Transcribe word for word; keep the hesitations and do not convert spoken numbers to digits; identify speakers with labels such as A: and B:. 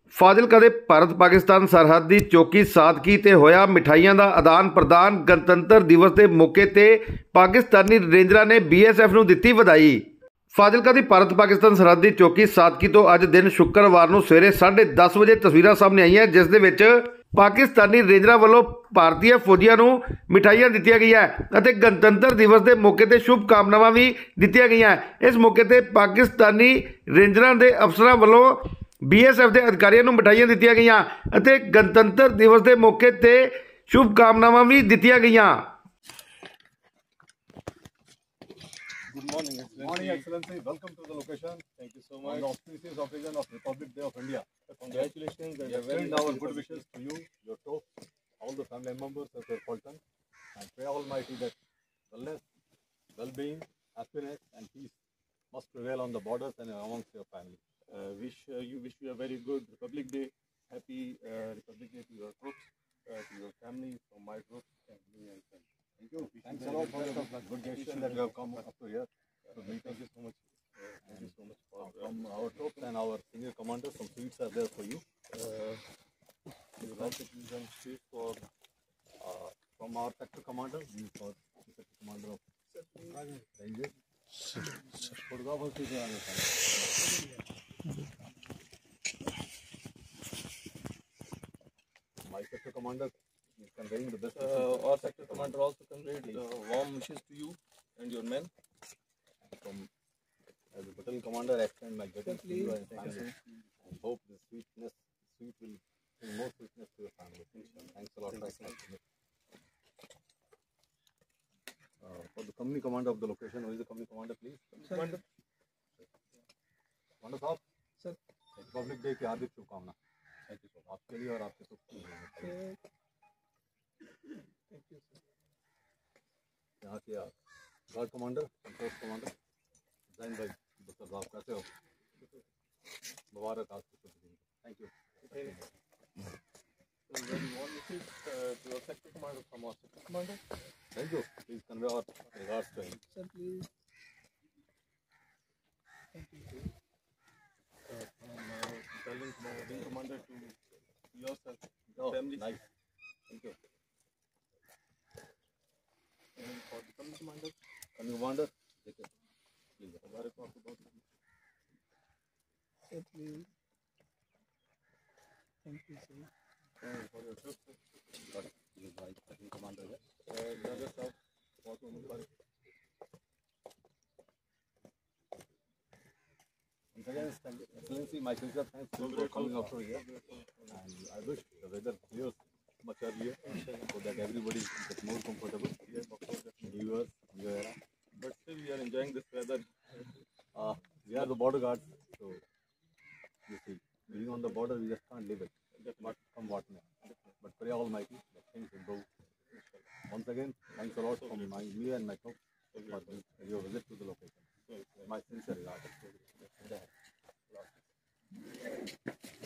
A: ਫਾਜ਼ਿਲਕਾ ਦੇ ਭਾਰਤ ਪਾਕਿਸਤਾਨ ਸਰਹੱਦ ਦੀ ਚੌਕੀ ਸਾਦਕੀ ਤੇ ਹੋਇਆ ਮਿਠਾਈਆਂ ਦਾ ਆਦਾਨ ਪ੍ਰਦਾਨ। ਗਣਤੰਤਰ ਦਿਵਸ ਦੇ ਮੌਕੇ ਤੇ ਪਾਕਿਸਤਾਨੀ ਰੇਂਜਰਾਂ ਨੇ ਬੀਐਸਐਫ ਨੂੰ ਦਿੱਤੀ ਵਧਾਈ। ਫਾਜ਼ਿਲਕਾ ਦੀ ਭਾਰਤ ਪਾਕਿਸਤਾਨ ਸਰਹੱਦ ਦੀ ਚੌਕੀ ਸਾਦਕੀ ਤੋਂ ਅੱਜ ਦਿਨ ਸ਼ੁੱਕਰਵਾਰ ਨੂੰ ਸਵੇਰੇ ਸਾਢੇ ਦਸ ਵਜੇ ਤਸਵੀਰਾਂ ਸਾਹਮਣੇ ਆਈਆਂ, ਜਿਸ ਦੇ ਵਿੱਚ ਪਾਕਿਸਤਾਨੀ ਰੇਂਜਰਾਂ ਵੱਲੋਂ ਭਾਰਤੀ ਫੌਜੀਆਂ ਨੂੰ ਮਿਠਾਈਆਂ ਦਿੱਤੀਆਂ ਗਈਆਂ ਅਤੇ ਗਣਤੰਤਰ ਦਿਵਸ ਦੇ ਮੌਕੇ ਤੇ ਸ਼ੁਭ ਕਾਮਨਾਵਾਂ ਵੀ ਦਿੱਤੀਆਂ ਗਈਆਂ। ਇਸ ਮੌਕੇ ਤੇ ਪਾਕਿਸਤਾਨੀ ਰੇਂਜਰਾਂ ਦੇ ਅਫਸਰਾਂ ਵੱਲੋਂ ਬੀਐਸਐਫ ਦੇ ਅਧਿਕਾਰੀਆਂ ਨੂੰ ਮਿਠਾਈਆਂ ਦਿੱਤੀਆਂ ਗਈਆਂ ਅਤੇ ਗਣਤੰਤਰ ਦਿਵਸ ਦੇ ਮੌਕੇ ਤੇ ਸ਼ੁਭ ਕਾਮਨਾਵਾਂ ਵੀ ਦਿੱਤੀਆਂ ਗਈਆਂ।
B: Good morning, Excellency. Morning, Excellency. Welcome to the location. Thank you so much. On the auspicious occasion of Republic Day of India. Congratulations and extend our good wishes to you, your troops, all the family members of your Fulton, and pray Almighty that wellness, well-being, happiness, and peace must prevail on the borders and amongst your family.
C: Uh, wish uh, you wish you a very good Republic Day. Happy uh, Republic Day to your troops, uh, to your family, from my troops and me and friends.
B: Thank you. Thanks a lot for your good gesture that you have come up to here.
C: Uh, thank you so much. Uh, thank you so much for
B: Uh, from our troops and our senior commanders, some sweets are there for you.
C: uh, you would like to give some space for
B: Uh, from our sector commander, we for the sector commander of Rangers. Photograph also there on the side. My sector commander is conveying the best wishes.
C: uh, our sector commander also conveyed uh, warm wishes to you and your men.
B: From as a battalion commander, I extend my greetings to you and family, and hope the sweetness, sweet will bring more sweetness to your family. Thanks a lot. Thanks. Uh, for the company commander of the location, who is the company commander, please?
C: Commander.
B: Commander साहब,
C: Sir.
B: Republic day की हार्दिक शुभकामना। Thank you sir, आपके लिए और आपके सब के लिए।
C: Thank you, sir.
B: यहाँ के guard commander, post commander Jain भाई बख्तर साहब, कैसे हो? मुबारक आपको शुभ दिन। Thank you.
C: So very warm wishes uh, to your sector commander from our sector commander.
B: Thank you. Please convey our regards to him.
C: Sir, please. Thank you. Uh, from uh, battalion commander, wing commander to yourself,
B: Oh,
C: family.
B: nice. Thank you.
C: And for the company commander,
B: Company commander, देखिए, please.
C: हमारे को आपको बहुत sir, please. Thank you, sir. And for your troops, sir.
B: Got it. This is my company commander है।
C: Uh, Jagat sir, बहुत बहुत मुबारक।
B: Once again, thank you. Excellency, my sincere thanks to you for coming out here. And I wish the weather clears much earlier so that everybody gets more comfortable.
C: Yes, of course.
B: New Year, New Era.
C: But still, we are enjoying this weather.
B: Uh, we are the border guards, so you see, being on the border, we just can't live it. What come what may. But pray Almighty that things improve. Once again, thanks a lot from my, me and my folks for the- your visit to the location. My sincere regards.